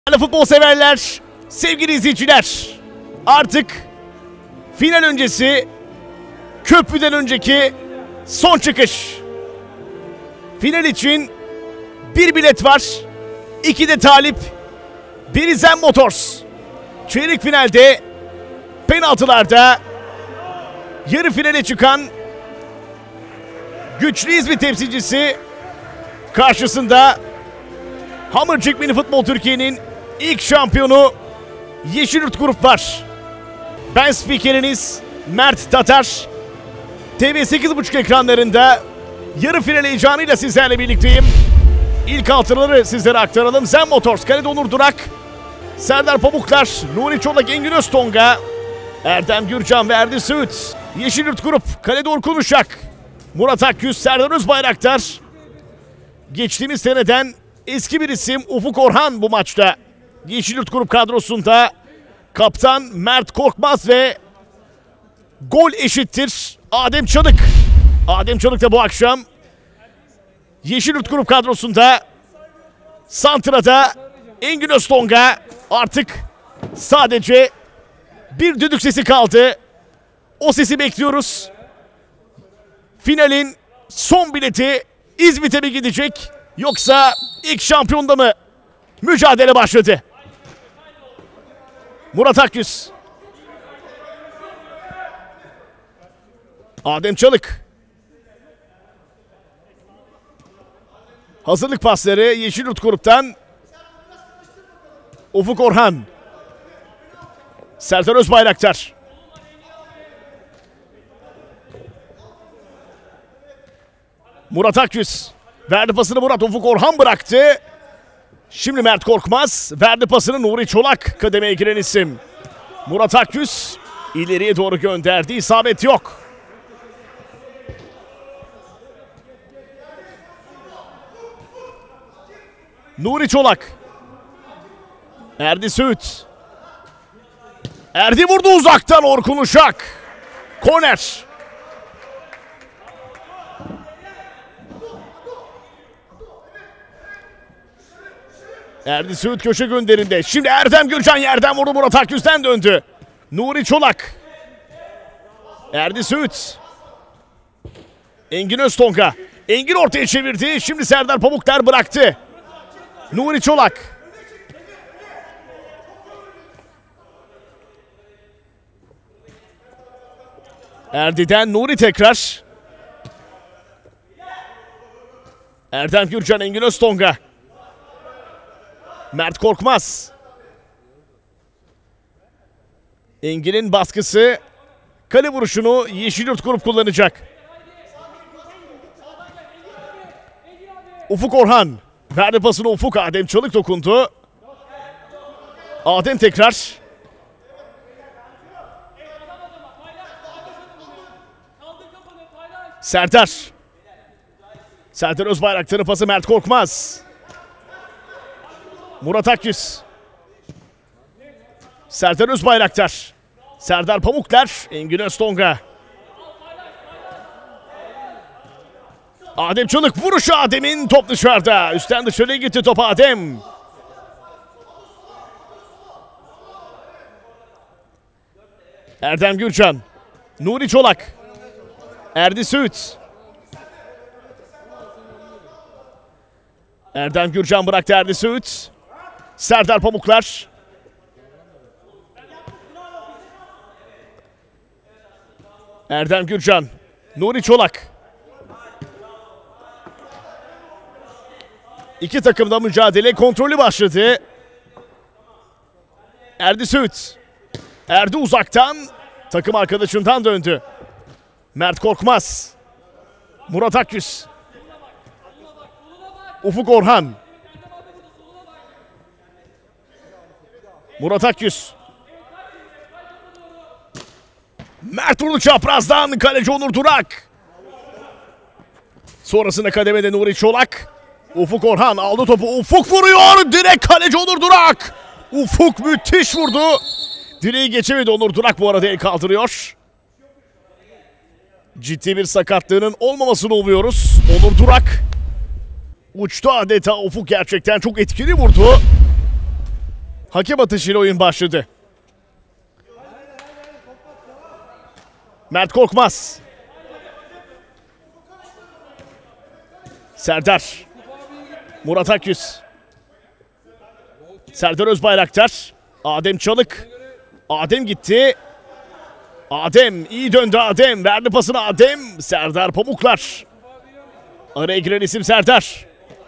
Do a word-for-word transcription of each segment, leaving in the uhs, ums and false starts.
Futbol severler, sevgili izleyiciler, artık final öncesi, köprüden önceki son çıkış. Final için bir bilet var, iki de talip, biri Zen Motors. Çeyrek finalde, penaltılarda yarı finale çıkan güçlü İzmir temsilcisi karşısında Hammercik Mini Futbol Türkiye'nin İlk şampiyonu Yeşilyurt Grup var. Ben spikeriniz Mert Tatar. T V sekiz buçuk ekranlarında yarı final heyecanıyla sizlerle birlikteyim. İlk altıları sizlere aktaralım. Zen Motors, kalede Onur Durak, Serdar Pamuklar, Nuri Çolak, Engin Öztonga, Erdem Gürcan ve Erdi Söğüt. Yeşilyurt Grup, kalede Orkun Uşak, Murat Akgüz, Serdar Özbayraktar. Geçtiğimiz seneden eski bir isim Ufuk Orhan bu maçta. Yeşilyurt Grup kadrosunda kaptan Mert Korkmaz ve gol eşittir Adem Çalık. Adem Çalık da bu akşam Yeşilyurt Grup kadrosunda. Santra'da Engin Öztonga. Artık sadece bir düdük sesi kaldı. O sesi bekliyoruz. Finalin son bileti İzmit'e mi gidecek yoksa ilk şampiyonda mı? Mücadele başladı. Murat Akgüz. Adem Çalık. Hazırlık pasları Yeşilyurt Grup'tan. Ufuk Orhan. Serdar Özbayraktar. Murat Akgüz. Verdi pasını Murat. Ufuk Orhan bıraktı. Şimdi Mert Korkmaz verdi pasını Nuri Çolak, kademeye giren isim. Murat Akgüz ileriye doğru gönderdi, isabet yok. Nuri Çolak. Erdi Söğüt. Erdi vurdu uzaktan, Orkun Uşak. Korner. Erdi Söğüt köşe gönderinde. Şimdi Erdem Gürcan yerden vurdu, Murat Akgüz'den döndü. Nuri Çolak. Erdi Söğüt. Engin Öztonga. Engin ortaya çevirdi. Şimdi Serdar Pamuklar bıraktı. Nuri Çolak. Erdi'den Nuri tekrar. Erdem Gürcan, Engin Öztonga. Mert Korkmaz. Engin'in baskısı. Kale vuruşunu Yeşilyurt Grup kullanacak. Ufuk Orhan. Verdi pasını Ufuk. Adem Çalık dokundu. Adem tekrar. Serdar. Serdar Özbayraktar'ın pası Mert Korkmaz. Murat Akgüz. Serdar Özbayraktar. Serdar Pamuklar. Engin Öztonga. Adem Çalık vuruşu Adem'in, top dışarıda. Üstten dışarıya gitti top Adem. Erdem Gürcan. Nuri Çolak. Erdi Söğüt. Erdem Gürcan bıraktı Erdi Söğüt. Serdar Pamuklar. Erdem Gürcan. Nuri Çolak. İki takımda mücadele kontrolü başladı. Erdi Söğüt. Erdi uzaktan. Takım arkadaşından döndü. Mert Korkmaz. Murat Akgüz. Ufuk Orhan. Murat Akgüz. Mert vurdu çaprazdan, kaleci Onur Durak. Sonrasında kademede Nuri Çolak. Ufuk Orhan aldı topu. Ufuk vuruyor. Direkt kaleci Onur Durak. Ufuk müthiş vurdu. Direği geçemedi Onur Durak, bu arada el kaldırıyor. Ciddi bir sakatlığının olmamasını umuyoruz. Onur Durak uçtu adeta. Ufuk gerçekten çok etkili vurdu. Hakem atışıyla oyun başladı. Mert Korkmaz. Serdar. Murat Akyüz. Serdar Özbayraktar. Adem Çalık. Adem gitti. Adem iyi döndü Adem. Verdi pasını Adem. Serdar Pamuklar. Araya giren isim Serdar.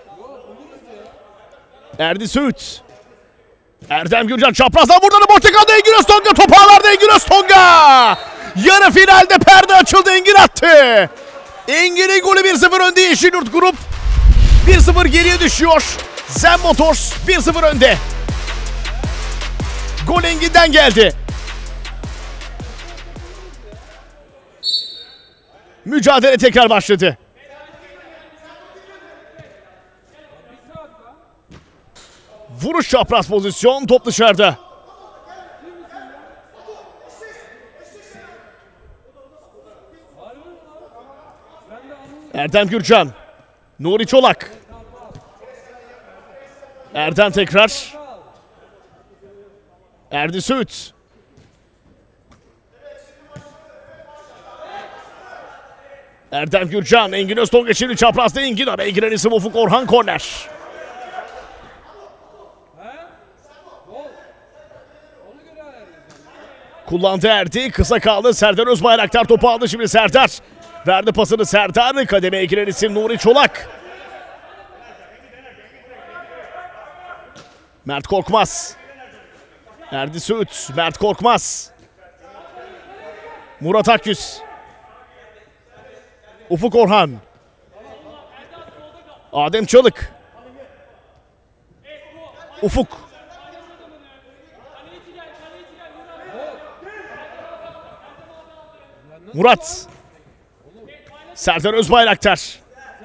Erdi Söğüt. Erdem Gürcan çaprazdan buradan Portekal'da Engin Öztonga. Topu ağlarda Engin Öztonga. Yarı finalde perde açıldı, Engin attı. Engin'in golü bir sıfır önde Yeşilyurt Grup. bir sıfır geriye düşüyor. Zen Motors bir sıfır önde. Gol Engin'den geldi. Mücadele tekrar başladı. Vuruş çapraz pozisyon, top dışarıda. Erdem Gürcan. Nuri Çolak. Erdem tekrar. Erdi Söğüt. Erdem Gürcan. Engin Öztonga şimdi çaprazda Engin. Araya giren isim Ufuk Orhan, korner. Kullandı Erdi. Kısa kaldı. Serdar Özbayraktar topu aldı şimdi Serdar. Verdi pasını Serdar. Kademeye giren isim Nuri Çolak. Mert Korkmaz. Erdi Söğüt. Mert Korkmaz. Murat Akyüz. Ufuk Orhan. Adem Çalık. Ufuk. Murat. Serdar Özbayraktar.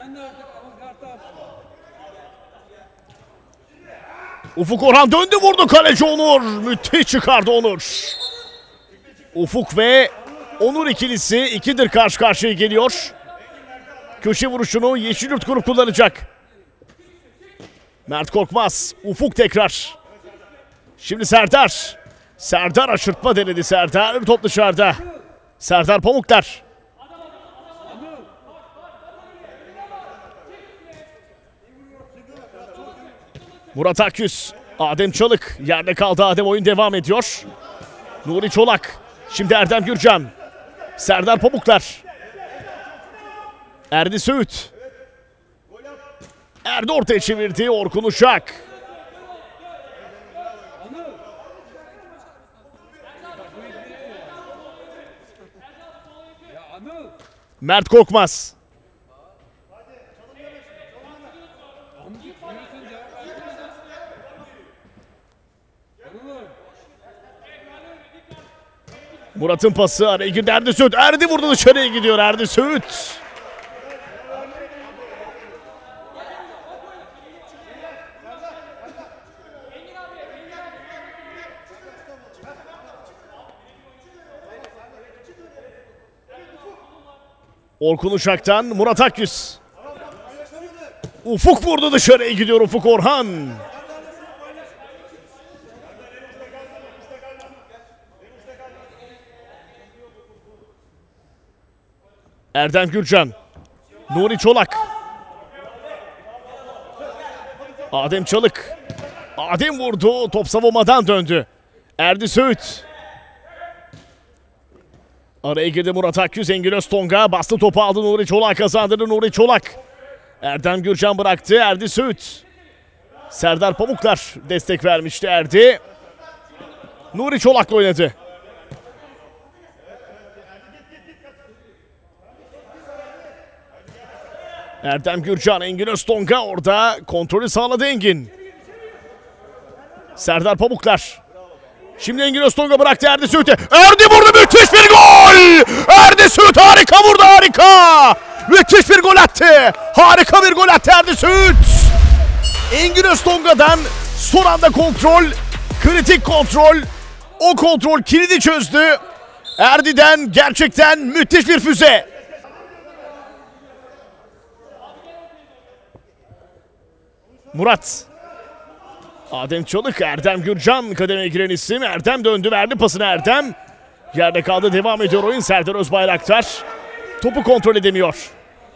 Ufuk Orhan döndü, vurdu kaleci Onur. Müthiş çıkardı Onur. Ufuk ve Onur ikilisi ikidir karşı karşıya geliyor. Köşe vuruşunu Yeşilyurt Grup kullanacak. Mert Korkmaz. Ufuk tekrar. Şimdi Serdar. Serdar aşırtma denedi Serdar. Top dışarıda. Serdar Pamuklar. Murat Akyüz. Adem Çalık. Yerde kaldı Adem, oyun devam ediyor. Nuri Çolak. Şimdi Erdem Gürcan. Serdar Pamuklar. Erdi Söğüt. Erdi ortaya çevirdi. Orkun Uşak. Mert Korkmaz. Murat'ın pası araya girdi Erdi Söğüt. Erdi vurdu, dışarıya gidiyor Erdi Söğüt. Orkun Uşak'tan Murat Akyüz. Ufuk vurdu, dışarıya gidiyor Ufuk Orhan. Erdem Gürcan. Nuri Çolak. Adem Çalık. Adem vurdu, top savunmadan döndü. Erdi Söğüt. Araya girdi Murat Akyüz. Engin Öztonga bastı, topu aldı, Nuri Çolak kazandırdı. Nuri Çolak. Erdem Gürcan bıraktı. Erdi Söğüt. Serdar Pamuklar destek vermişti Erdi. Nuri Çolak'la oynadı. Erdem Gürcan, Engin Öztonga orada kontrolü sağladı Engin. Serdar Pamuklar. Şimdi Engin Öztonga bıraktı Erdi Söğüt'e. Erdi vurdu, müthiş bir gol! Erdi Söğüt harika vurdu, harika! Müthiş bir gol attı. Harika bir gol attı Erdi Söğüt. Engin Öztonga'dan son anda kontrol, kritik kontrol. O kontrol kilidi çözdü. Erdi'den gerçekten müthiş bir füze. Murat. Adem Çalık, Erdem Gürcan kademeye giren isim. Erdem döndü, verdi pasını Erdem. Yerde kaldı, devam ediyor oyun. Serdar Özbayraktar topu kontrol edemiyor.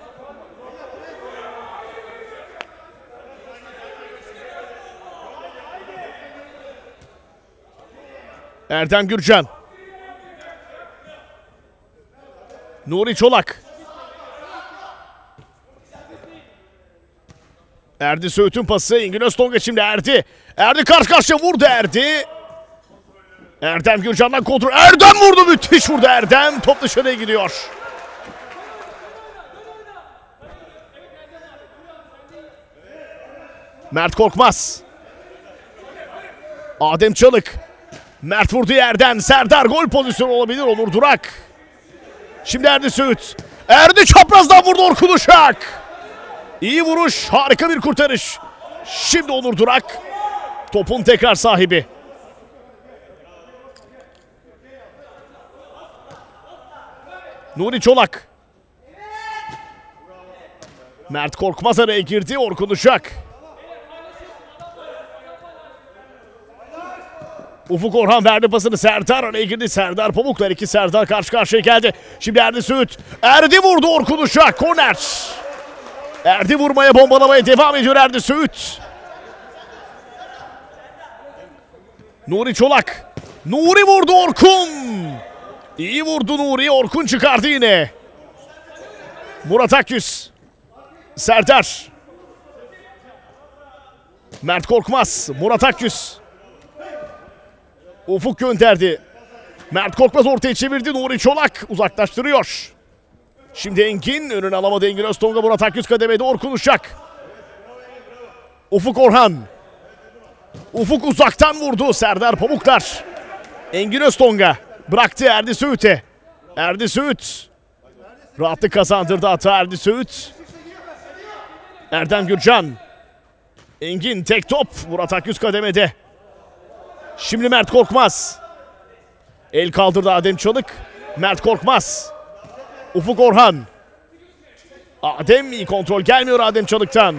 Erdem Gürcan. Nuri Çolak. Erdi Söğüt'ün pası. İngin Öztonga şimdi Erdi. Erdi karşı karşıya vurdu Erdi. Erdem Gürcan'dan kontrol. Erdem vurdu, müthiş vurdu Erdem. Top dışarıya gidiyor. Mert Korkmaz. Adem Çalık. Mert vurdu yerden. Serdar gol pozisyonu olabilir. Onur Durak. Şimdi Erdi Söğüt. Erdi çaprazdan vurdu Orkun Uşak. İyi vuruş. Harika bir kurtarış. Şimdi Onur Durak. Topun tekrar sahibi. Nuri Çolak. Mert Korkmaz araya girdi. Orkun Uşak. Ufuk Orhan verdi pasını. Serdar araya girdi. Serdar Pamuklar. iki Serdar karşı karşıya geldi. Şimdi Erdi Söğüt. Erdi vurdu, Orkun Uşak. Korner. Erdi vurmaya, bombalamaya devam ediyor Erdi Söğüt. Nuri Çolak. Nuri vurdu, Orkun. İyi vurdu Nuri. Orkun çıkardı yine. Murat Akyüz. Serdar. Mert Korkmaz. Murat Akyüz. Ufuk gönderdi. Mert Korkmaz ortaya çevirdi. Nuri Çolak uzaklaştırıyor. Şimdi Engin önünü alamadı. Engin Öztonga, Murat Akyüz kademede. Orkun Uşak. Ufuk Orhan. Ufuk uzaktan vurdu. Serdar Pamuklar. Engin Öztonga bıraktı Erdi Söğüt'e. Erdi Söğüt. Rahatlık kazandırdı hata Erdi Söğüt. Erdem Gürcan. Engin tek top. Murat Akyüz kademede. Şimdi Mert Korkmaz. El kaldırdı Adem Çalık. Mert Korkmaz. Ufuk Orhan. Adem, iyi kontrol gelmiyor Adem Çalık'tan.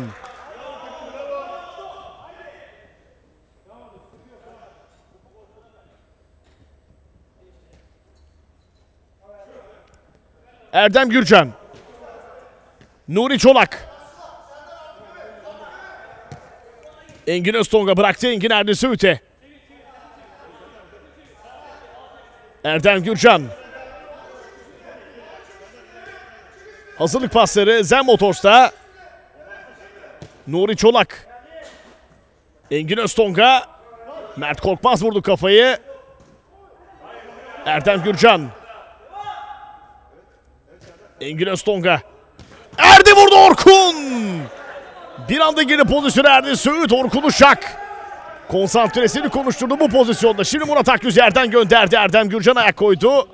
Erdem Gürcan. Nuri Çolak. Engin Öztonga bıraktı. Engin Erdi Söğüt'e. Erdem Gürcan. Hazırlık pasları Zen Motors'ta. Nuri Çolak. Engin Öztonga. Mert Korkmaz vurdu kafayı. Erdem Gürcan. Engin Öztonga. Erdi vurdu, Orkun. Bir anda geri pozisyonu Erdi Söğüt. Orkun Uşak konsantresini konuşturdu bu pozisyonda. Şimdi Murat Akyüz yerden gönderdi. Erdem Gürcan ayak koydu.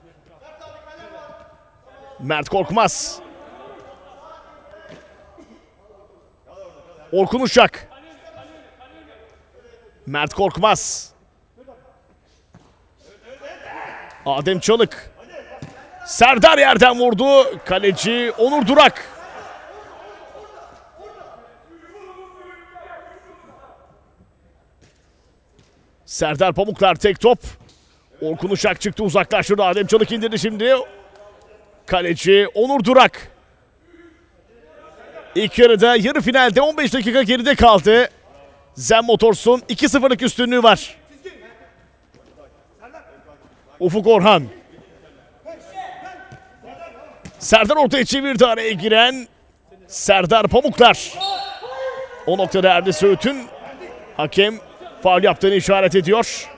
Mert Korkmaz. Orkun Uşak. Mert Korkmaz. Adem Çalık. Serdar yerden vurdu. Kaleci Onur Durak. Serdar Pamuklar tek top. Orkun Uşak çıktı, uzaklaştırdı. Adem Çalık indirdi şimdi. Kaleci Onur Durak. İlk yarıda, yarı finalde on beş dakika geride kaldı. Zen Motors'un iki sıfırlık üstünlüğü var. Ufuk Orhan. Serdar ortaya çevirdi, araya giren Serdar Pamuklar. O noktada Erdi Söğüt'ün hakem faul yaptığını işaret ediyor.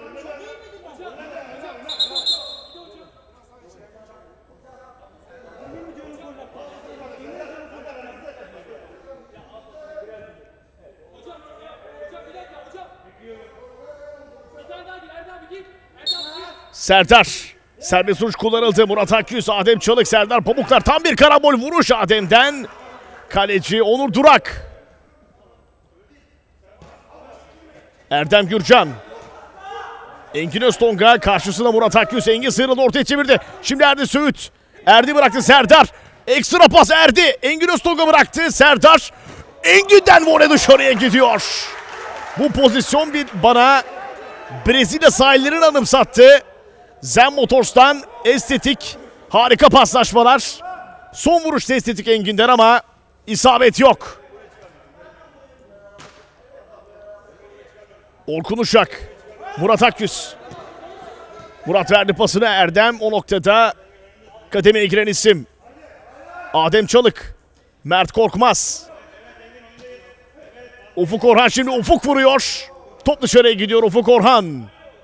Serdar. Serbest vuruş kullanıldı. Murat Akyüz, Adem Çalık, Serdar Pamuklar. Tam bir karambol vuruş Adem'den. Kaleci Onur Durak. Erdem Gürcan. Engin Öztonga karşısında Murat Akyüz. Engin sıyrıldı, ortaya çevirdi. Şimdi Erdi Söğüt. Erdi bıraktı, Serdar. Ekstra pas Erdi. Engin Öztonga bıraktı. Serdar. Engin'den voley dışarıya gidiyor. Bu pozisyon bir bana Brezilya sahillerini anımsattı. Zen Motors'tan estetik, harika paslaşmalar. Son vuruşta estetik Engin'den ama isabet yok. Orkun Uşak, Murat Akyüz. Murat verdi pasını, Erdem o noktada kademeye giren isim. Adem Çalık, Mert Korkmaz. Ufuk Orhan, şimdi Ufuk vuruyor. Top dışarıya gidiyor Ufuk Orhan.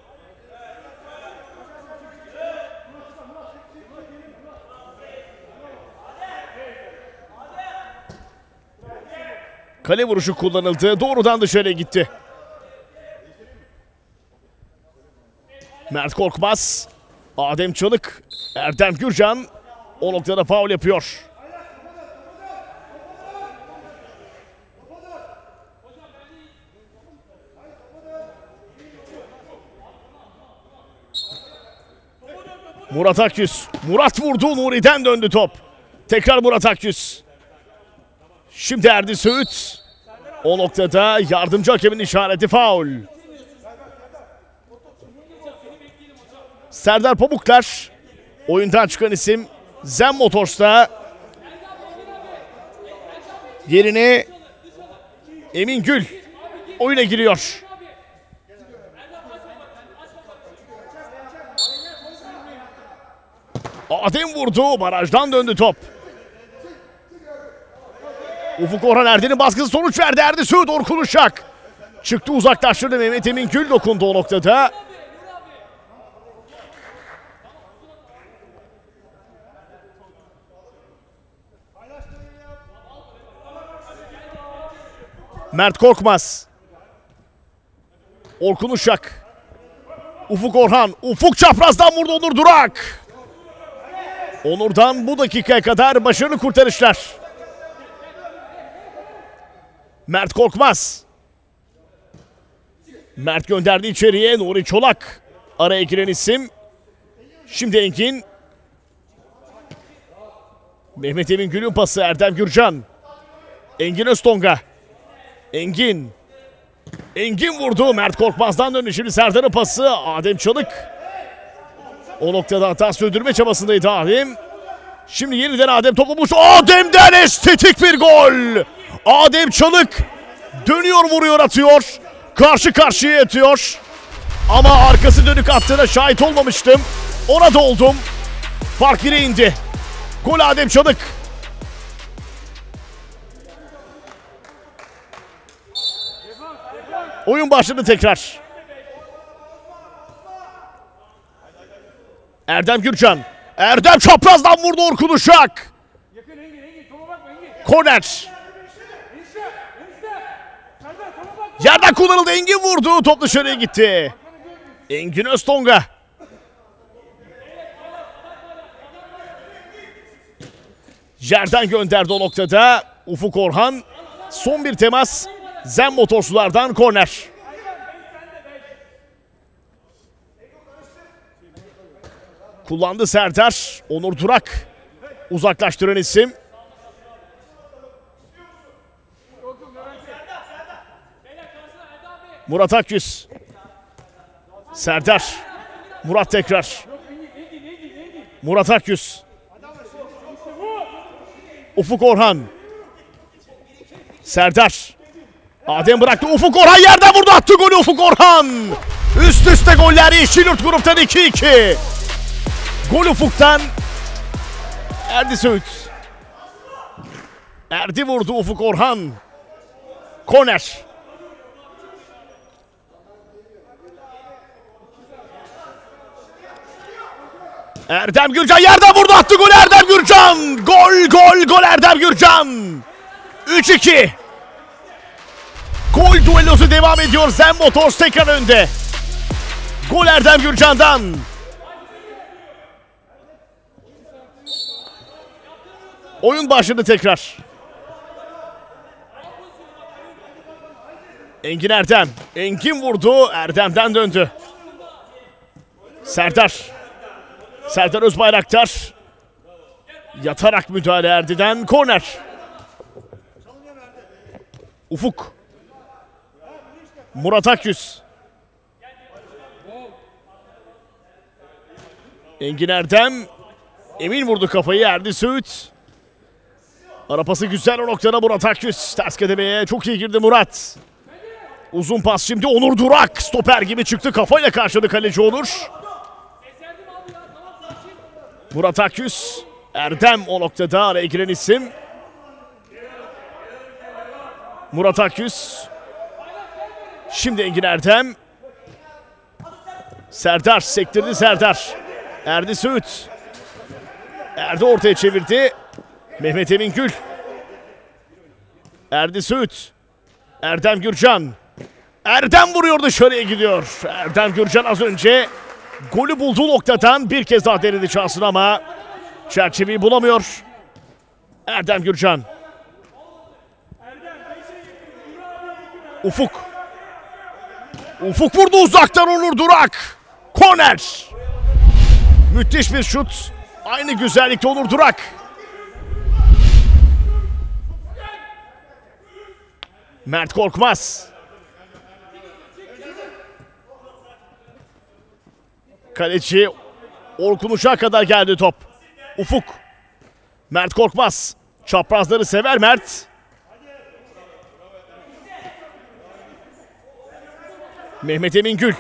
Kale vuruşu kullanıldı. Doğrudan dışarıya gitti. Mert Korkmaz, Adem Çalık, Erdem Gürcan o noktada faul yapıyor. Murat Akyüz. Murat vurdu. Nuri'den döndü top. Tekrar Murat Akyüz. Şimdi Erdi Söğüt. O noktada yardımcı hakemin işareti faul. Serdar Pamuklar. Oyundan çıkan isim Zen Motors'ta. Yerine Emin Gül oyuna giriyor. Adem vurdu. Barajdan döndü top. Ufuk Orhan, Erden'in baskısı sonuç verdi. Erdi Söğüt, Orkun Uşak. Çıktı, uzaklaştırdı. Mehmet Emin Gül dokundu o noktada. Mert Korkmaz. Orkun Uşak. Ufuk Orhan. Ufuk çaprazdan vurdu Onur Durak. Onur'dan bu dakikaya kadar başarılı kurtarışlar. Mert Korkmaz. Mert gönderdi içeriye. Nuri Çolak araya giren isim. Şimdi Engin. Mehmet Emin Gül'ün pası, Erdem Gürcan. Engin Öztonga. Engin. Engin vurdu. Mert Korkmaz'dan döndü. Şimdi Serdar'ın pası. Adem Çalık. O noktada hata sürdürme çabasındaydı Adem. Şimdi yeniden Adem toplamış. Adem'den estetik bir gol. Adem Çalık dönüyor, vuruyor, atıyor. Karşı karşıya atıyor. Ama arkası dönük attığına şahit olmamıştım. Ona da oldum. Fark bire indi. Gol Adem Çalık. Oyun başladı tekrar. Erdem Gürcan. Erdem çaprazdan vurdu Orkun Uşak. Korner. Yerden kullanıldı. Engin vurdu. Top dışarıya gitti. Engin Öztonga. Yerden gönderdi o noktada. Ufuk Orhan. Son bir temas. Zen Motorslulardan korner. Kullandı Serdar. Onur Durak uzaklaştıran isim. Murat Akyüz. Serdar. Murat tekrar. Murat Akyüz. Ufuk Orhan. Serdar. Adem bıraktı. Ufuk Orhan yerden vurdu. Attı golü Ufuk Orhan. Üst üste goller Yeşilyurt gruptan iki iki. Gol Ufuk'tan. Erdi Söğüt. Erdi vurdu Ufuk Orhan. Korner. Erdem Gürcan yerden vurdu, attı golü Erdem Gürcan. Gol gol gol Erdem Gürcan. üç iki. Gol duellosu devam ediyor. Zen Motors tekrar önde. Gol Erdem Gürcan'dan. Oyun başladı tekrar. Engin Erdem. Engin vurdu. Erdem'den döndü. Serdar. Serdar Özbayraktar. Yatarak müdahale Erdi'den. Korner. Ufuk. Murat Akyüz. Engin Erdem. Emin vurdu kafayı. Erdi Söğüt. Ara pası güzel o noktada Murat Akyüz. Ters kademeye çok iyi girdi Murat. Uzun pas şimdi Onur Durak. Stoper gibi çıktı. Kafayla karşıladı kaleci Onur. Murat Akyüz. Erdem o noktada araya giren isim. Murat Akyüz. Şimdi Engin Erdem. Serdar sektirdi Serdar. Erdi Söğüt. Erdi ortaya çevirdi. Mehmet Emin Gül. Erdi Söğüt. Erdem Gürcan. Erdem vuruyor, dışarıya gidiyor. Erdem Gürcan az önce golü bulduğu noktadan bir kez daha denedi şansını ama çerçeveyi bulamıyor. Erdem Gürcan. Ufuk. Ufuk vurdu uzaktan, Onur Durak. Korner. Müthiş bir şut. Aynı güzellikte Onur Durak. Mert Korkmaz. Kaleci Orkun Uşak'a kadar geldi top. Ufuk. Mert Korkmaz. Çaprazları sever Mert. Mehmet Emin Gül.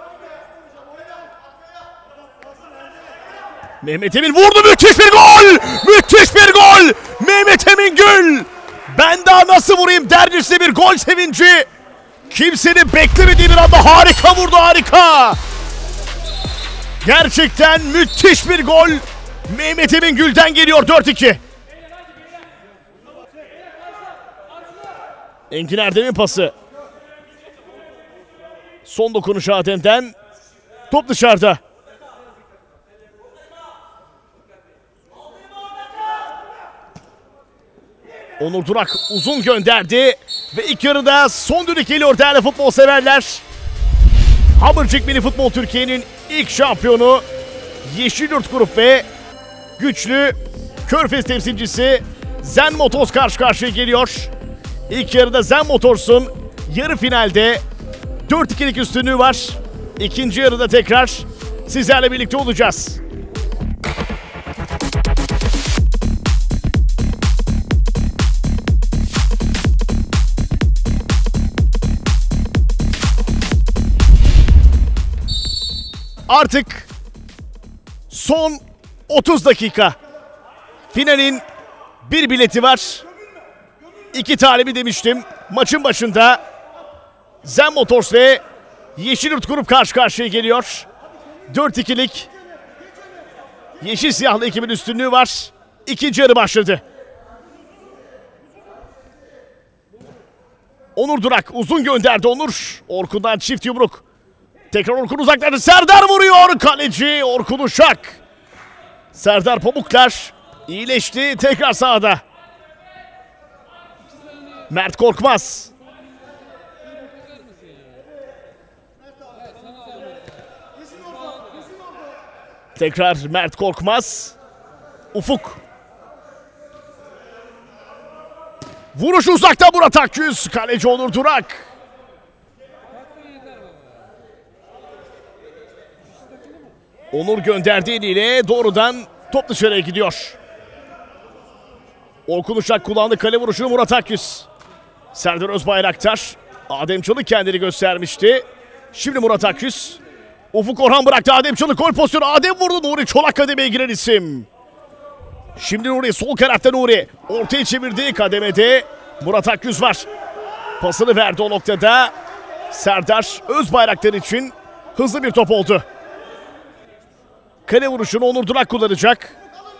Mehmet Emin vurdu, müthiş bir gol! Müthiş bir gol! Mehmet Emin Gül! Ben daha nasıl vurayım dercesine bir gol sevinci. Kimsenin beklemediği bir anda harika vurdu, harika! Gerçekten müthiş bir gol. Mehmet Emin Gül'den geliyor dört iki. Engin Erdem'in pası. Son dokunuş Adem'den. Top dışarıda. Onur Durak uzun gönderdi. Ve ilk yarıda son düdük geliyor değerli futbol severler. Hamurcik Mini Futbol Türkiye'nin ilk şampiyonu Yeşilyurt Grup ve güçlü Körfez temsilcisi Zen Motors karşı karşıya geliyor. İlk yarıda Zen Motors'un yarı finalde dört ikilik üstünlüğü var. İkinci yarıda tekrar sizlerle birlikte olacağız. Artık son otuz dakika. Finalin bir bileti var. İki talibi demiştim. Maçın başında Zen Motors ve Yeşilyurt Grup karşı karşıya geliyor. dört ikilik yeşil siyahlı ekibin üstünlüğü var. İkinci yarı başladı. Onur Durak uzun gönderdi Onur. Orkun'dan çift yumruk. Tekrar Orkun uzaklardı. Serdar vuruyor. Kaleci Orkun Uşak. Serdar Pamuklar iyileşti. Tekrar sahada. Mert Korkmaz. Tekrar Mert Korkmaz. Ufuk. Vuruş uzakta Murat Akyüz. Kaleci Onur Durak. Onur gönderdiği eliyle doğrudan top dışarıya gidiyor. Orkun Uşak kullandı kale vuruşunu Murat Akyüz. Serdar Özbayraktar. Adem Çalık kendini göstermişti. Şimdi Murat Akyüz. Ufuk Orhan bıraktı. Adem Çalık gol pozisyonu. Adem vurdu. Nuri Çolak kademeye giren isim. Şimdi Nuri sol kanatta Nuri. Ortaya çevirdiği kademede Murat Akyüz var. Pasını verdi o noktada. Serdar Özbayraktar için hızlı bir top oldu. Kale vuruşunu Onur Durak kullanacak.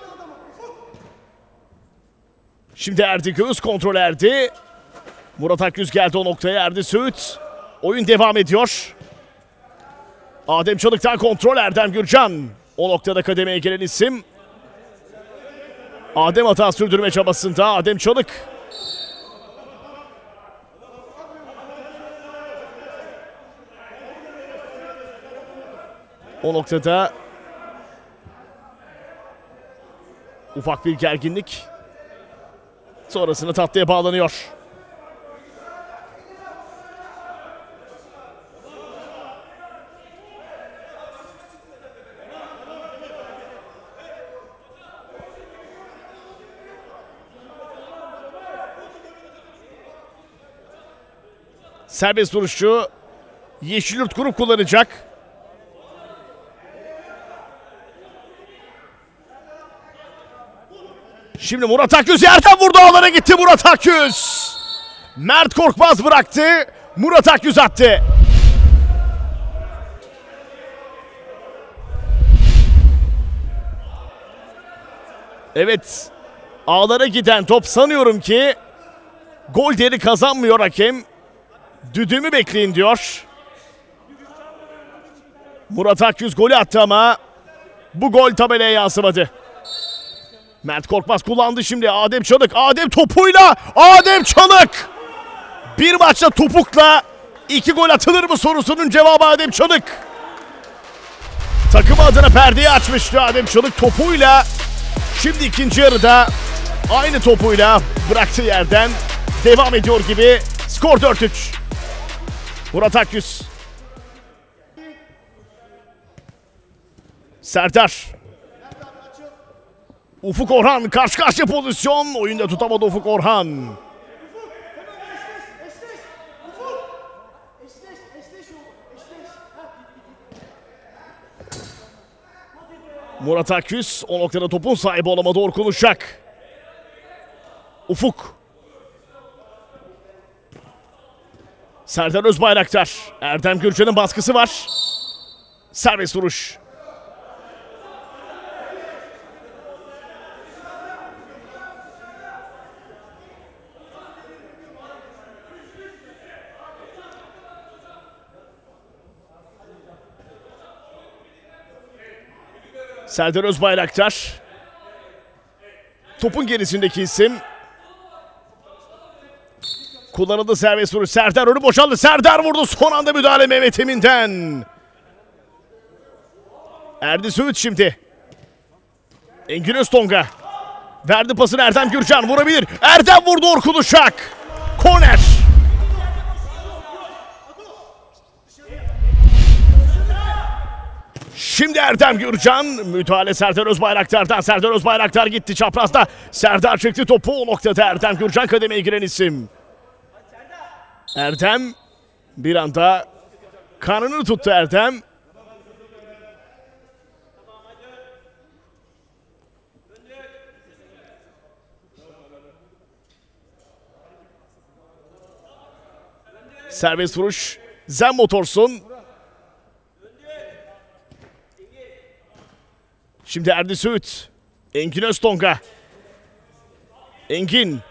Şimdi Erdi göğüs kontrol Erdi. Murat Akyüz geldi o noktaya. Erdi Söğüt. Oyun devam ediyor. Adem Çalık'tan kontrol Erdem Gürcan. O noktada kademeye gelen isim. Adem hata sürdürme çabasında. Adem Çalık. O noktada ufak bir gerginlik. Sonrasında tatlıya bağlanıyor. Serbest vuruşu Yeşilyurt grup kullanacak. Şimdi Murat Akyüz yerden vurdu, ağlara gitti Murat Akyüz. Mert Korkmaz bıraktı, Murat Akyüz attı. Evet, ağlara giden top, sanıyorum ki gol değeri kazanmıyor hakem. Düdüğümü bekleyin diyor. Murat Akyüz golü attı ama bu gol tabelaya yansımadı. Mert Korkmaz kullandı şimdi. Adem Çalık. Adem topuyla. Adem Çalık. Bir maçta topukla iki gol atılır mı sorusunun cevabı Adem Çalık. Takım adına perdeyi açmıştı Adem Çalık topuyla. Şimdi ikinci yarıda aynı topuyla bıraktığı yerden devam ediyor gibi. Skor dört üç. Murat Akyüz. Serdar. Ufuk Orhan karşı karşıya pozisyon. Oyunda tutamadı Ufuk Orhan. Murat Akyüz o noktada topun sahibi olamadı, Orkun Uşak. Ufuk. Serdar Özbayraktar. Erdem Gürcan'ın baskısı var. Serbest vuruş. Serdar Özbayraktar. Topun gerisindeki isim. Kullanıldı serbest vuruş. Serdar önü boşaldı. Serdar vurdu. Son anda müdahale Mehmet Emin'den. Erdi Söğüt şimdi. Engin Öztonga. Verdi pasını Erdem Gürcan. Vurabilir. Erdem vurdu, Orkun Uşak. Korner. Şimdi Erdem Gürcan. Müdahale Serdar Özbayraktar'dan. Serdar Özbayraktar gitti çaprazda. Serdar çekti topu. O noktada Erdem Gürcan kademeye giren isim. Erdem bir anda karnını tuttu Erdem. Serbest vuruş. Zen Motorsun. Şimdi Erdi Söğüt. Engin Öztonga. Engin.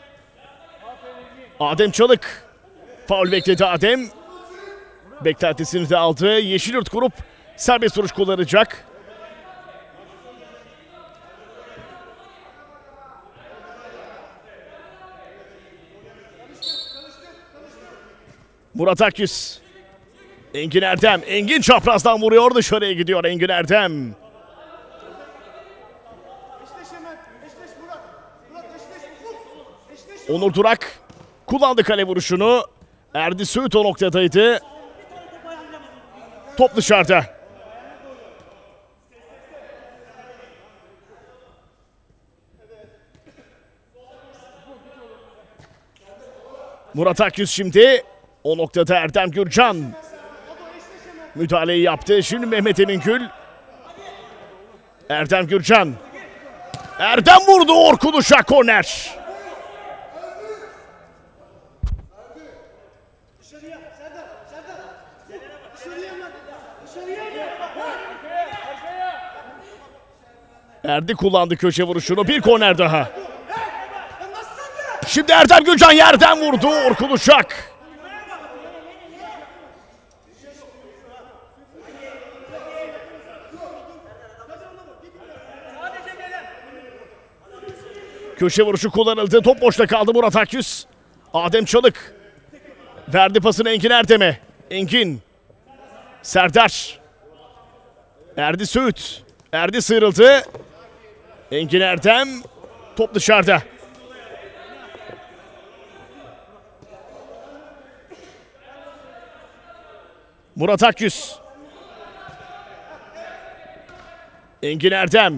Adem Çalık. Faul bekledi Adem. Beklentisini de aldı. Yeşilyurt grup serbest vuruş kullanacak. Murat Akyüz. Engin Erdem. Engin çaprazdan vuruyor, dışarıya gidiyor Engin Erdem. Onur Durak kullandı kale vuruşunu. Erdi Söğüt o noktadaydı. Top dışarıda. Murat Akyüz şimdi. O noktada Erdem Gürcan müdahaleyi yaptı. Şimdi Mehmet Emingül. Erdem Gürcan. Erdem vurdu, Orkun Uşak korner. Erdi kullandı köşe vuruşunu. Bir korner daha. Şimdi Erdem Gürcan yerden vurdu, Orkun Uşak. Köşe vuruşu kullanıldı. Top boşta kaldı Murat Akyüz. Adem Çalık. Verdi pasını Engin Erdem'e. Engin. Serdar. Erdi Söğüt. Erdi sıyrıldı. Engin Erdem. Top dışarıda. Murat Akyüz. Engin Erdem.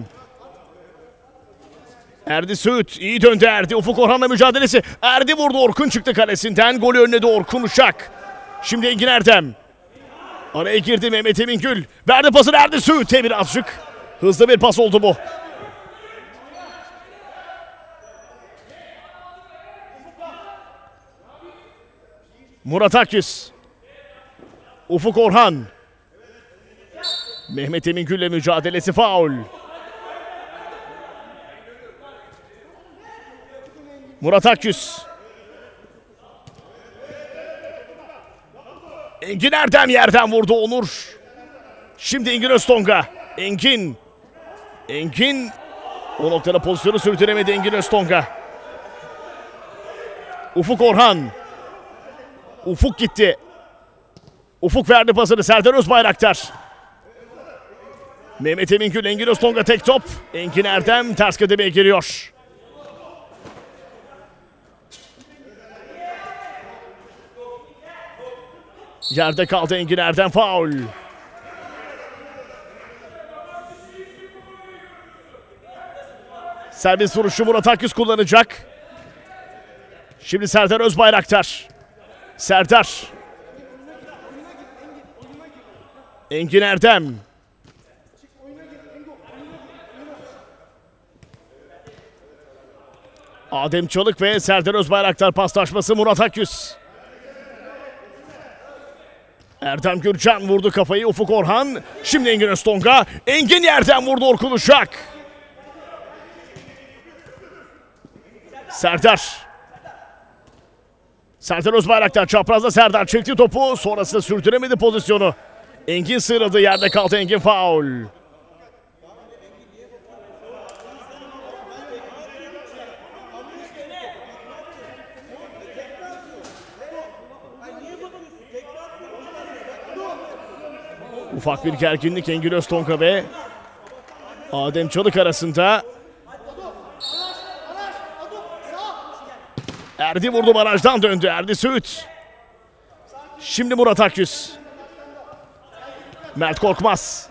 Erdi Söğüt iyi döndü Erdi. Ufuk Orhan'la mücadelesi. Erdi vurdu, Orkun çıktı kalesinden. Golü önledi Orkun Uşak. Şimdi Engin Erdem. Araya girdi Mehmet Emin Gül. Verdi pasını Erdi Söğüt'e birazcık. Hızlı bir pas oldu bu. Murat Akyüz. Ufuk Orhan. Mehmet Emin Gül'le mücadelesi, faul. Murat Akyüz. Engin Erdem yerden vurdu Onur. Şimdi Engin Öztonga. Engin. Engin. O noktada pozisyonu sürdüremedi Engin Öztonga. Ufuk Orhan. Ufuk gitti. Ufuk verdi pasını Serdar Özbayraktar. Mehmet Emin Gül, Engin Öztonga tek top. Engin Erdem ters kademeye giriyor. Yerde kaldı Engin Erdem, faul. Serbest vuruşu Murat Akyüz kullanacak. Şimdi Serdar Özbayraktar. Serdar. Engin Erdem. Adem Çalık ve Serdar Özbayraktar paslaşması, Murat Akyüz. Erdem Gürcan vurdu kafayı, Ufuk Orhan. Şimdi Engin Öztonga. Engin yerden vurdu, Orkun Uşak. Serdar. Serdar Özbayraktar çaprazda, Serdar çekti topu. Sonrasında sürdüremedi pozisyonu. Engin sıyrıldı, yerde kaldı Engin, faul. Ufak bir gerginlik Engin Öztonga ve Adem Çalık arasında. Erdi vurdu, barajdan döndü Erdi Söğüt. Şimdi Murat Akyüz. Mert Korkmaz.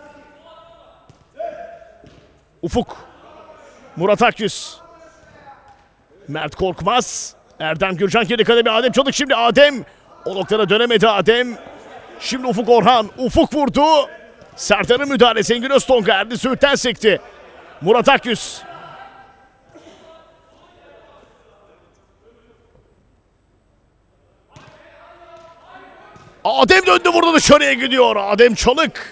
Ufuk. Murat Akyüz. Mert Korkmaz. Erdem Gürcan geri kademe, Adem Çalık. Şimdi Adem. O noktada dönemedi Adem. Şimdi Ufuk Orhan. Ufuk vurdu. Serdar'ın müdahalesi, Engin Öztonga Erdi Söğüt'ten sekti. Murat Akyüz. Adem döndü, vurdu, dışarıya gidiyor Adem Çalık.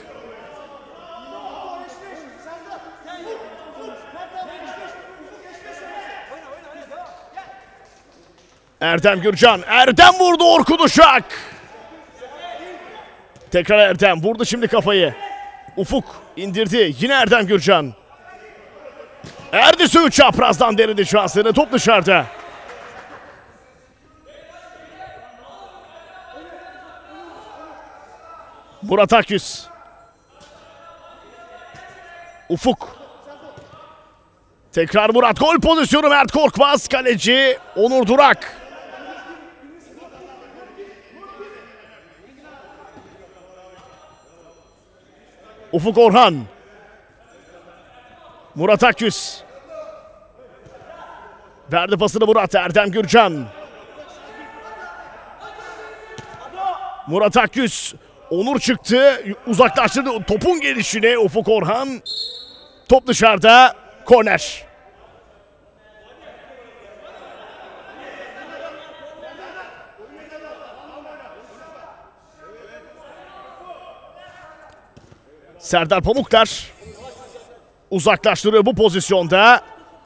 Erdem Gürcan. Erdem vurdu, Orkun Uşak. Tekrar Erdem vurdu şimdi kafayı. Ufuk indirdi, yine Erdem Gürcan. Erdi Söğüt çaprazdan denedi şansını, top dışarıda. Murat Akyüz. Ufuk. Tekrar Murat, gol pozisyonu Mert Korkmaz, kaleci Onur Durak. Ufuk Orhan. Murat Akyüz. Verdi pasını Murat, Erdem Gürcan. Murat Akyüz. Onur çıktı, uzaklaştırdı topun gelişine Ufuk Orhan. Top dışarıda, korner. Serdar Pamuklar uzaklaştırıyor bu pozisyonda.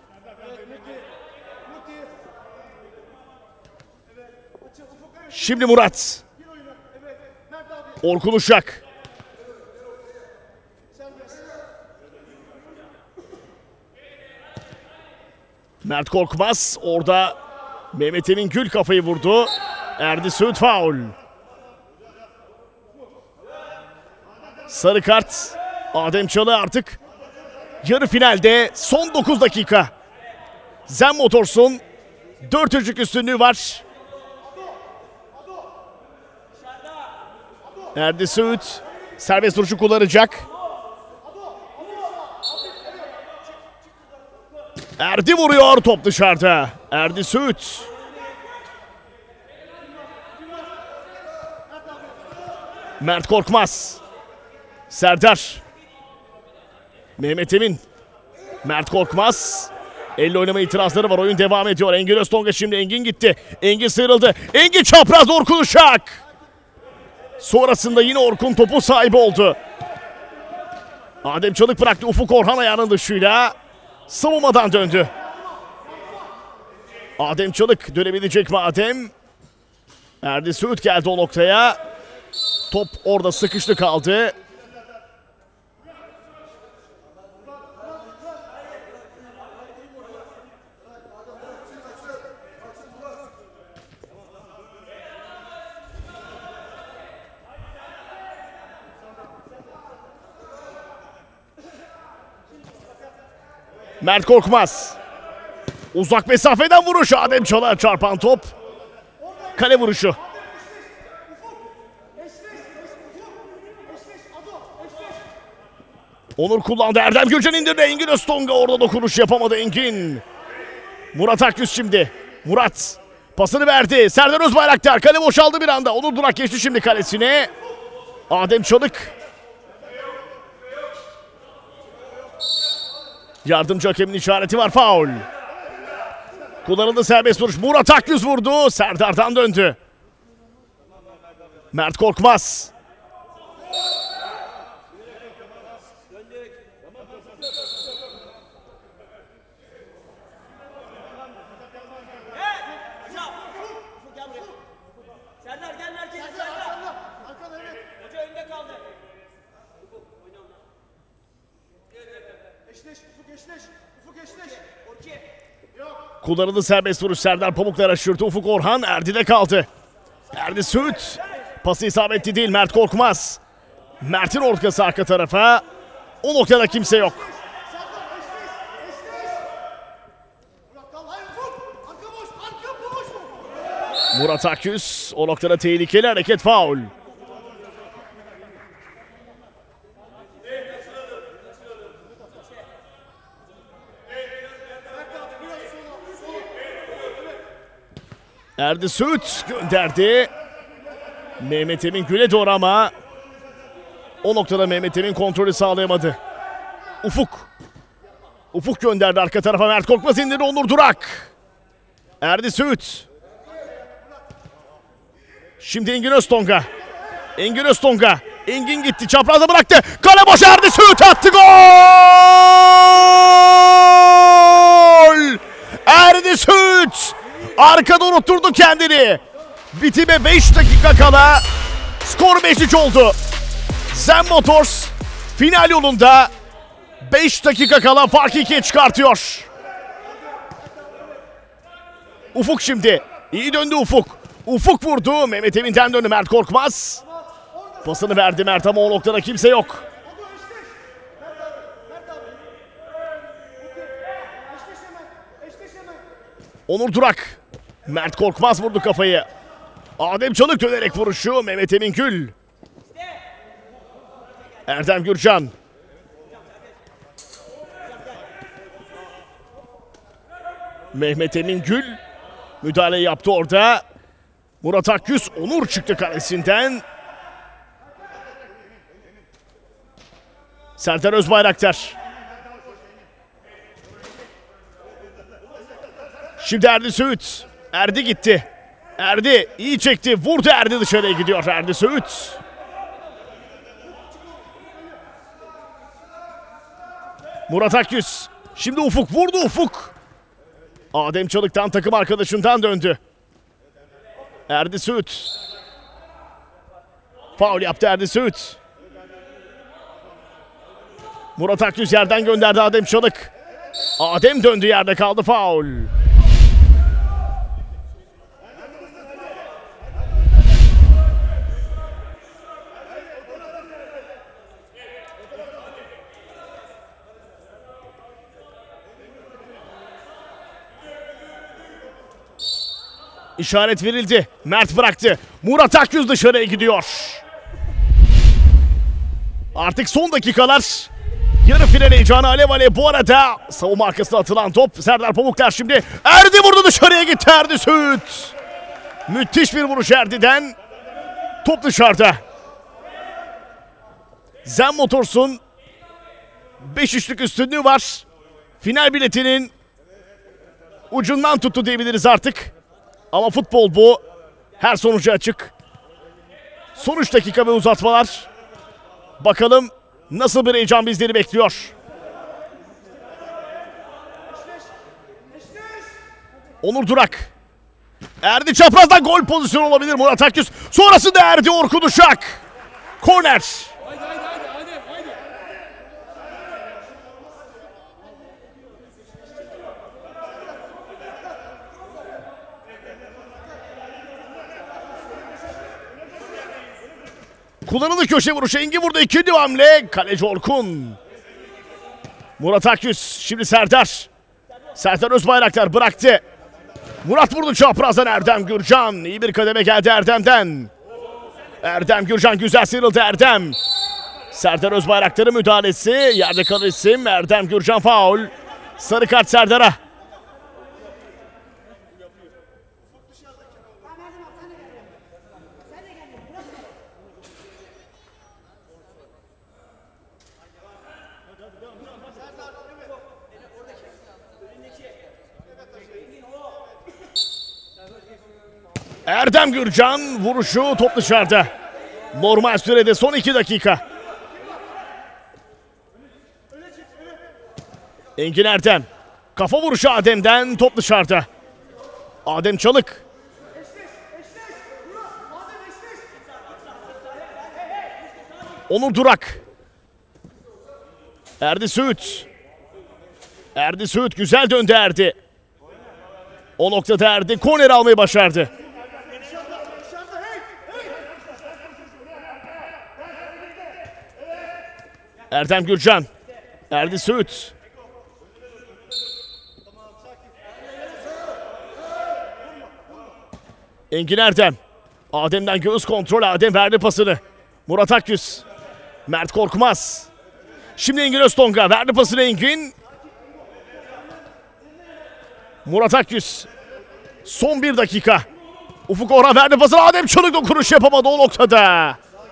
Şimdi Murat. Orkun Uşak. Mert Korkmaz orada, Mehmet Emin Gül kafayı vurdu. Erdi Söğüt, faul. Sarı kart Adem Çalı artık yarı finalde, son dokuz dakika. Zen Motors'un dört üçlük üstünlüğü var. Erdi Söğüt serbest vuruşu kullanacak. Erdi vuruyor, top dışarıda. Erdi Söğüt. Mert Korkmaz. Serdar. Mehmet Emin. Mert Korkmaz. Elle oynama itirazları var. Oyun devam ediyor. Engin Öztonga şimdi. Engin gitti. Engin sıyrıldı. Engin çapraz Orkun Uşak. Sonrasında yine Orkun topu sahibi oldu. Adem Çalık bıraktı. Ufuk Orhan ayağının dışıyla savunmadan döndü. Adem Çalık dönebilecek mi Adem? Erdi Söğüt geldi o noktaya. Top orada sıkıştı kaldı. Mert Korkmaz. Uzak mesafeden vuruş. Adem Çalık'a çarpan top. Kale vuruşu. Onur kullandı. Erdem Gürcan indirdi. Engin Öztonga orada dokunuş yapamadı Engin. Murat Akyüz şimdi. Murat pasını verdi. Serdar Özbayraktar. Kale boşaldı bir anda. Onur Durak geçti şimdi kalesine. Adem Çalık. Yardımcı hakemin işareti var. Faul. Kullanıldı serbest vuruş. Murat Akyüz vurdu. Serdar'dan döndü. Mert Korkmaz. Kullanıldı serbest vuruş. Serdar Pamuklar aşırdı. Ufuk Orhan Erdi'de kaldı. Erdi Söğüt. Pası isabetli değil. Mert Korkmaz. Mert'in ortası arka tarafa. O noktada kimse yok. Murat Akyüz. O noktada tehlikeli hareket, faul. Erdi Söğüt gönderdi. Mehmet Emin Gül'e doğru ama o noktada Mehmet Emin kontrolü sağlayamadı. Ufuk. Ufuk gönderdi arka tarafa. Mert Korkmaz indirdi. Onur Durak. Erdi Söğüt. Şimdi Engin Öztonga. Engin Öztonga. Engin gitti. Çaprazda bıraktı. Kale boş. Erdi Söğüt attı. Gol! Erdi Söğüt. Arkada unutturdu kendini. Bitime beş dakika kala skor beş üç oldu. Zen Motors final yolunda beş dakika kala farkı ikiye çıkartıyor. Ufuk şimdi. İyi döndü Ufuk. Ufuk vurdu. Mehmet Emin'den döndü Mert Korkmaz. Pasını verdi Mert ama o noktada kimse yok. Onur Durak. Mert Korkmaz vurdu kafayı. Adem Çalık dönerek vuruşu. Mehmet Emin Gül. Erdem Gürcan. Mehmet Emin Gül müdahale yaptı orada. Murat Akyüz. Onur çıktı kalesinden. Serdar Özbayraktar. Şimdi Erdi Söğüt. Erdi gitti. Erdi iyi çekti. Vurdu, Erdi dışarıya gidiyor. Erdi Söğüt. Murat Akyüz. Şimdi Ufuk vurdu. Ufuk. Adem Çalık'tan takım arkadaşından döndü. Erdi Söğüt. Faul yaptı Erdi Söğüt. Murat Akyüz yerden gönderdi Adem Çalık. Adem döndü, yerde kaldı, faul. İşaret verildi. Mert bıraktı. Murat Akyüz dışarıya gidiyor. Artık son dakikalar. Yarı final heyecanı alev alev. Bu arada savunma arkasına atılan top. Serdar Pamuklar şimdi. Erdi vurdu, dışarıya gitti Erdi Söğüt. Müthiş bir vuruş Erdi'den. Top dışarıda. Zen Motors'un beş üçlük üstünlüğü var. Final biletinin ucundan tuttu diyebiliriz artık. Ama futbol bu. Her sonuca açık. Son üç dakika ve uzatmalar. Bakalım nasıl bir heyecan bizleri bekliyor. Onur Durak. Erdi çaprazdan gol pozisyonu olabilir Murat Akyüz. Sonrasında Erdi Orkun Uşak. Korner. Haydi haydi haydi haydi haydi. Kullanıldı köşe vuruşu. Engin vurdu. İkinci hamle. Kaleci Orkun. Murat Akyüz. Şimdi Serdar. Serdar Özbayraktar bıraktı. Murat vurdu çaprazdan Erdem Gürcan. İyi bir kademe geldi Erdem'den. Erdem Gürcan güzel sıyrıldı Erdem. Serdar Özbayraktar'ın müdahalesi. Yerde kalır isim. Erdem Gürcan faul. Sarı kart Serdar'a. Erdem Gürcan vuruşu, top dışarıda. Normal sürede son iki dakika. Engin Erdem. Kafa vuruşu Adem'den, top dışarıda. Adem Çalık. Onur Durak. Erdi Söğüt. Erdi Söğüt güzel döndü Erdi. O noktada Erdi korner almayı başardı. Erdem Gürcan. Erdi Söğüt. Engin Erdem. Adem'den göğüs kontrol. Adem verdi pasını. Murat Akyüz. Mert Korkmaz. Şimdi Engin Öztonga. Verdi pasını Engin. Murat Akyüz. Son bir dakika. Ufuk Orhan verdi pasını. Adem Çalık dokunuş yapamadı o noktada.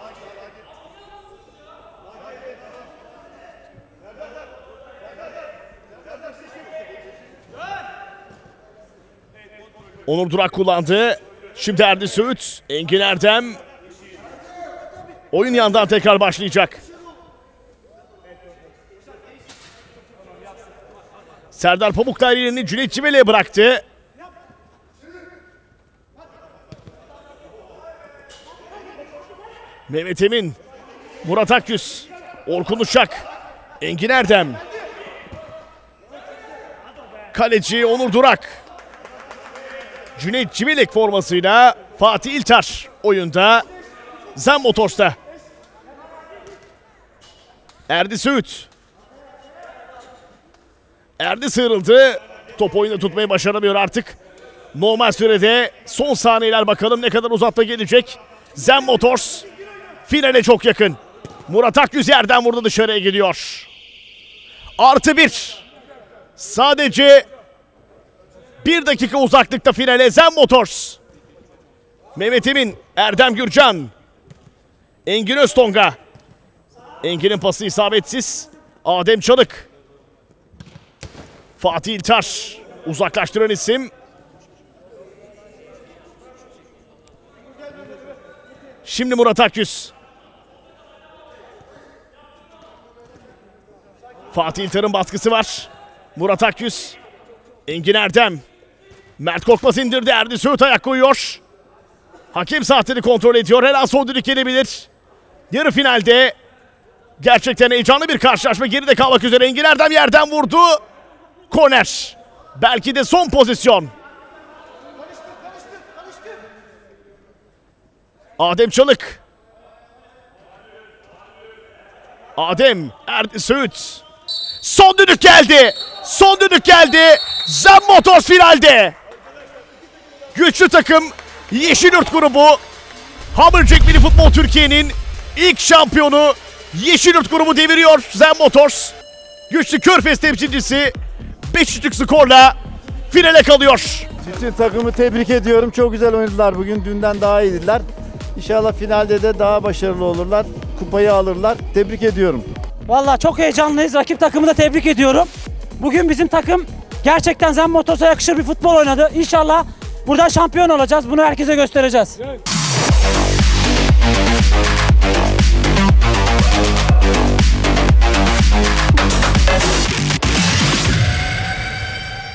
Onur Durak kullandı. Şimdi Erdi Söğüt. Engin Erdem. Oyun yandan tekrar başlayacak. Serdar Pamuklar yerini Cüneyt Çivele'ye bıraktı. Mehmet Emin. Murat Akyüz. Orkun Uşak. Engin Erdem. Kaleci Onur Durak. Cüneyt Civelek formasıyla Fatih İltar oyunda. Zen Motors'ta. Erdi Söğüt. Erdi sıyrıldı. Top oyunda tutmayı başaramıyor artık. Normal sürede son saniyeler, bakalım ne kadar uzatma gelecek. Zen Motors finale çok yakın. Murat Akyüz yerden vurdu, dışarıya gidiyor. Artı bir. Sadece bir dakika uzaklıkta finale Zen Motors. Mehmet Emin, Erdem Gürcan. Engin Öztonga. Engin'in pası isabetsiz. Adem Çalık. Fatih İltar. Uzaklaştıran isim. Şimdi Murat Akyüz. Fatih İltar'ın baskısı var. Murat Akyüz. Engin Erdem. Mert Korkmaz indirdi. Erdi Söğüt ayak koyuyor. Hakem saatini kontrol ediyor. Her an son düdük gelebilir. Yarı finalde gerçekten heyecanlı bir karşılaşma. Geride kalmak üzere Engin Erdem yerden vurdu. Korner. Belki de son pozisyon. Adem Çalık. Adem. Erdi Söğüt. Son düdük geldi. Son düdük geldi. Zen Motors finalde. Güçlü takım Yeşilyurt grubu. Hammerjack Mini Futbol Türkiye'nin ilk şampiyonu Yeşilyurt grubu deviriyor Zen Motors. Güçlü Körfez temsilcisi beş üçlük skorla finale kalıyor. Bütün takımı tebrik ediyorum. Çok güzel oynadılar bugün. Dünden daha iyiydiler. İnşallah finalde de daha başarılı olurlar. kupayı alırlar. Tebrik ediyorum. Vallahi çok heyecanlıyız. Rakip takımı da tebrik ediyorum. Bugün bizim takım gerçekten Zen Motors'a yakışır bir futbol oynadı. İnşallah buradan şampiyon olacağız. Bunu herkese göstereceğiz. Evet.